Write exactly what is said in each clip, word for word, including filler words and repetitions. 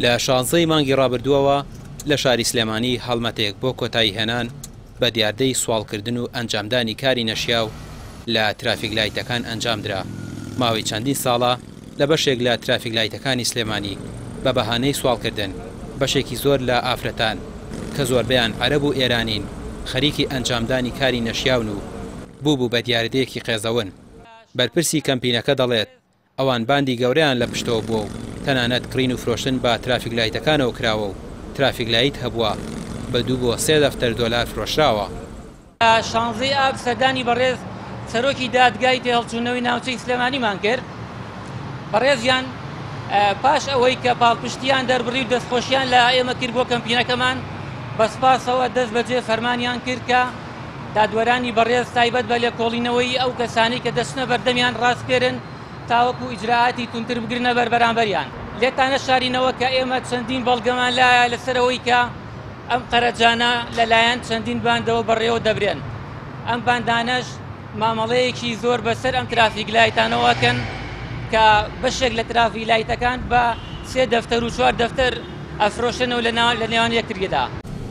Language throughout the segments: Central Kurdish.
لە شانزەی مانگی ڕابردووەوە لە شاری سلێمانی هەڵمەتێک بۆ کۆتایی هێنان بە دیاردەی سوالکردن و ئەنجامدانی کاری نەشیاو لە ترافیک لایتەکان ئەنجامدرا. ماوەی چەندین ساڵە لە بەشێک لە ترافیک لایتەکانی سلێمانی بە بەهانەی سوالکردن بەشێکی زۆر لە ئافرەتان کە زۆربیان عەرەب و ئێرانین خەریکی ئەنجامدانی کاری نەشیاون و بوو بوو بە دیاردەیەکی قێزەون. بەرپرسی کەمپینەکە دەڵێت ئەوان باندی گەورەیان لە پشتەوە بووە و تەنانەت کڕین و فرۆشتن بە ترافیک لایتەکانەوە کراوە و ترافیک لایت هەبووە بە دوو بۆ سێ دەفتەر دۆلار فرۆشراوە. شانزەی ئاب سەردانی بەڕێز سەرۆکی دادگای تێهەڵچوونەوەی ناوچەی سلێمانیمان کرد. بەڕێزیان پاش ئەوەی کە پاڵپشتیان دەربڕی و دەستخۆشیان لە ئێمە کرد بۆ کەمپینەکەمان بەسپاسەوە دەست بەجێ فەرمانیان کرد کە دادوەرانی بەڕێز تایبەت بە لێکۆڵینەوەی ئەو کەسانی کە دەچنە بەردەمیان ڕاستکردن تاوەکو ئیجراعاتی تونتر بگرنە بەر بەرامبەریان. لێتانە شارینەوە کە ئێمە چەندین بەڵگەمان لایە لەسەرەوەی کە ئەم قەرەجانە لەلایەن چەندین باندەوە بەڕێوە دەبرێن. ئەم باندانەش مامەڵەیەکی زۆر بەسەر ئەم ترافیک لایتانەوەکەن کە بەشێک لە ترافیک لایتەکان بە سێ دەفتەر و چوار دەفتەر ئەفرۆشنەوە لە نێوان یەکترگەدا.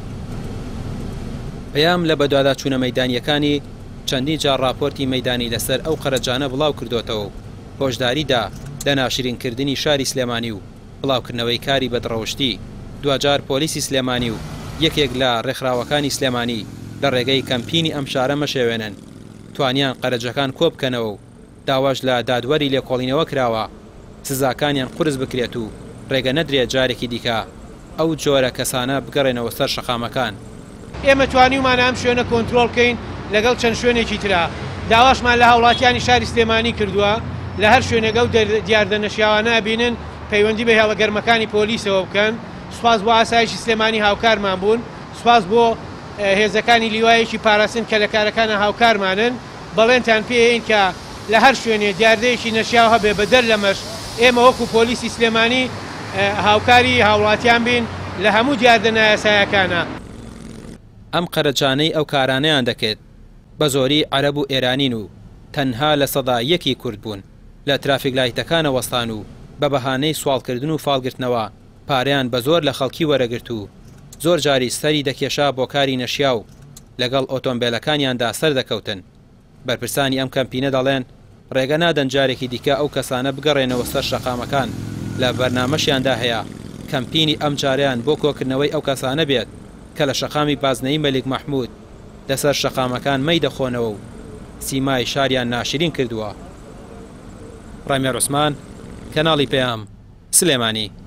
پەیام لە بەدوادا چوونە مەیدانیەکانی چەندین جار راپۆرتی مەیدانی لەسەر ئەو قەرەجانە بڵاو کردوتەوە هۆشداریدا لە ناشرینکردنی شاری سلێمانی و بڵاوکردنەوەی کاری بەدڕەوشتی. دوجار پۆلیسی سلێمانی و یەکێک لە ڕێکخراوەکانی سلێمانی لە ڕێگەی کەمپینی ئەم شارە مەشێوێنن توانیان قەرەجەکان کۆبکەنەوە و داواش لە دادوەری لێکۆڵینەوە کراوە سزاکانیان قورس بکرێت و ڕێگە نەدرێت جارێکی دیکە ئەو جۆرە کەسانە بگەڕێنەوە سەر شەقامەکان. ئێمە توانیمان ئەم شوێنە کۆنتترۆل بکەین لەگەڵ چەند شوێنێکی ترا. داواشمان لە هاوڵاتیانی شاری سلێمانی کردووە لە هەر شوێنەگە و دیاردەنەشیاوانە بینن پەیوەندی بە هێڵە گەرمەکانی پۆلیسەوە بکەن. سوپاس بۆ ئاسایشی سلێمانی هاوکارمان بوون، سوپاس بۆ هێزەکانی لیوایەکی پاراستن کە لە کارەکانە هاوکارمانن. بەڵێنتان پێین کە لە هەر شوێنێ دیاردەیەکی نەشیاو هەبێ بەدەر لەمەش ئێمە وەکو پۆلیسی سلێمانی هاوکاری هاوڵاتیان بین لە هەموو دیاردەنە یاسایەکانە. ئەم قەرەجانەی ئەو کارانەیان دەکرێت بە زۆری عەرەب و ئێرانین و تەنها لە سەدا یەکی کورد بوون لە ترافیک لایتەکانە وەستان و بە بەهانەی سوالکردن و فاڵگرتنەوە پاریان بە زۆر لە خەڵکی وەرەگرت و زۆر جاری سەری دەکێشا بۆ کاری نەشیا و لەگەڵ ئۆتۆمبیلەکانیاندا سەر دەکەوتن. بەرپرسانی ئەم کەمپینە دەڵێن ڕێگە نادەن جارێکی دیکە ئەو کەسانە بگەڕێنەوە سەر شەقامەکان لە بەرنامەشیاندا هەیە کەمپینی ئەم جاریان بۆ کۆکردنەوەی ئەو کەسانە بێت کە لە شەقامی بازنەی مەلیک مەحموود لەسەر شەقامەکان مەی دەخۆنەوە و سیمای شاریان ناشرین کردووە. ڕامێر عوسمان، کەناڵی پەیام، سلێمانی.